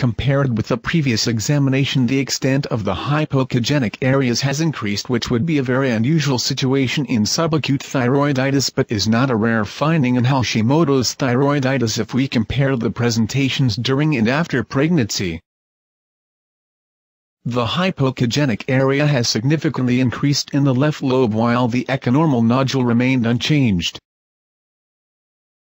Compared with the previous examination, the extent of the hypokegenic areas has increased, which would be a very unusual situation in subacute thyroiditis but is not a rare finding in Hashimoto's thyroiditis if we compare the presentations during and after pregnancy. The hypokegenic area has significantly increased in the left lobe while the echonormal nodule remained unchanged.